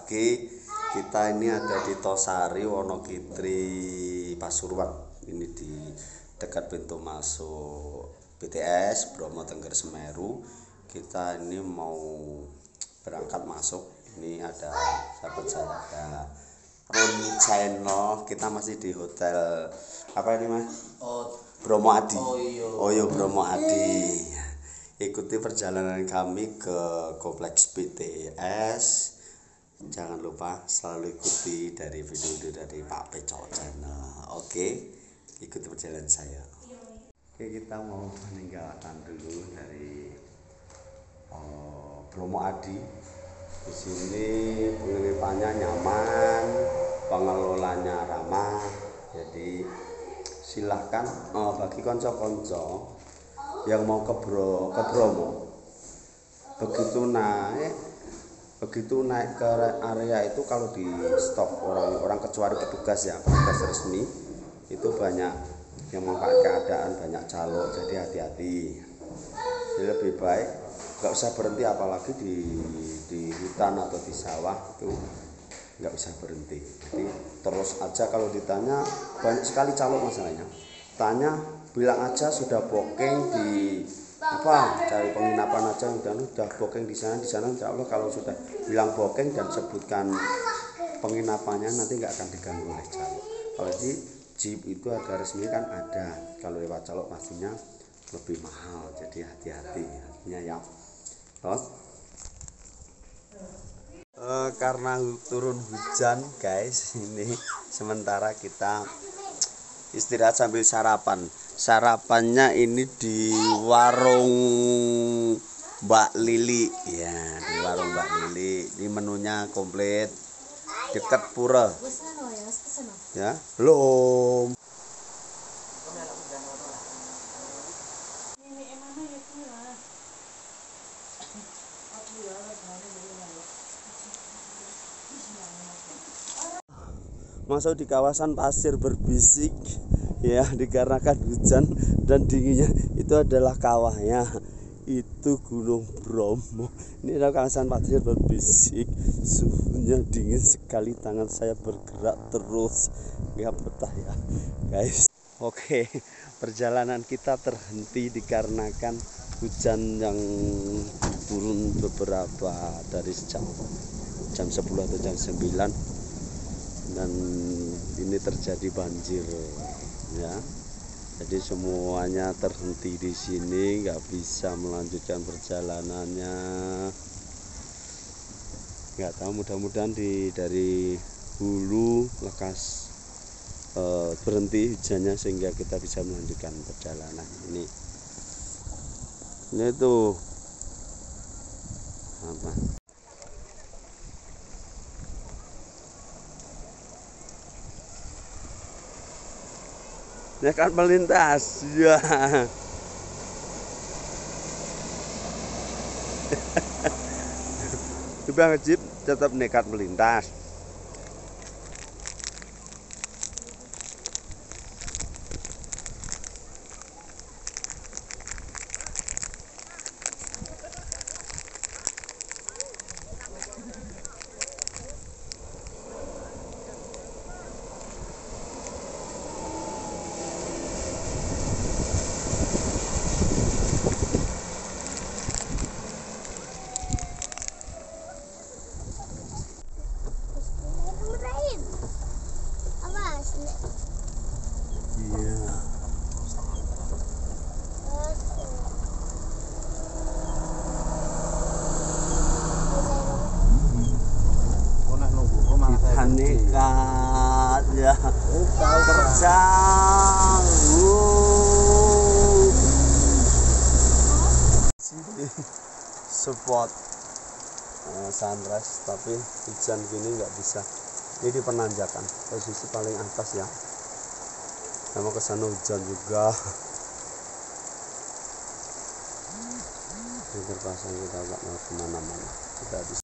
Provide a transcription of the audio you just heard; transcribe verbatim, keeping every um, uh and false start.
pagi. Kita ini ada di Tosari, Wonogiri, Pasuruan. Ini di dekat pintu masuk B T S Bromo Tengger Semeru. Kita ini mau berangkat masuk. Ini ada sahabat saya, ada Roni Channel. Kita masih di hotel apa ini mas? Oh, Bromo Adi. Oh iya Bromo Adi. Ikuti perjalanan kami ke kompleks B T S. Jangan lupa selalu ikuti dari video-video dari Pak Peco Channel. Oke, ikuti perjalanan saya. Oke, kita mau meninggalkan dulu dari oh, Bromo Adi. Di sini penginapannya nyaman, pengelolanya ramah. Jadi silahkan oh, bagi konco-konco yang mau ke Bro ke Bromo, begitu naik begitu naik ke area itu, kalau di stop orang-orang kecuali petugas ya, petugas resmi itu banyak yang memanfaatkan keadaan, banyak calo, jadi hati-hati. Jadi lebih baik nggak usah berhenti, apalagi di di hutan atau di sawah itu nggak usah berhenti. Jadi terus aja, kalau ditanya banyak sekali calo masalahnya. Tanya, bilang aja sudah booking di apa, cari penginapan aja, udah udah booking di sana di sana. Insya Allah kalau sudah bilang booking dan sebutkan penginapannya, nanti nggak akan diganggu oleh calo. Kalau di jeep itu ada resmi kan ada, kalau lewat calo pastinya lebih mahal, jadi hati-hati artinya ya. Terus uh, karena turun hujan guys, ini sementara kita istirahat sambil sarapan. Sarapannya ini di warung Mbak Lili ya, di warung Mbak Lili. Ini menunya komplit, dekat pura ya. Belum. Masuk di kawasan pasir berbisik ya, dikarenakan hujan dan dinginnya. Itu adalah kawahnya, itu Gunung Bromo. Ini adalah kawasan pasir berbisik, suhunya dingin sekali, tangan saya bergerak terus, nggak betah ya guys. Oke, perjalanan kita terhenti dikarenakan hujan yang turun beberapa dari jam jam sepuluh atau jam sembilan, dan ini terjadi banjir ya. Jadi semuanya terhenti di sini, nggak bisa melanjutkan perjalanannya. Nggak tahu, mudah-mudahan di dari hulu lekas eh, berhenti hujannya sehingga kita bisa melanjutkan perjalanan ini. Ini tuh apa? Nekat melintas ya. Coba ngejip tetap nekat melintas. Nekat ya, terjang. Sini spot uh, sunrise, tapi hujan gini nggak bisa. Ini di penanjakan, posisi paling atas ya. Sama ke sana hujan juga. Ini terpasang, kita nggak mau kemana-mana. Kita habis.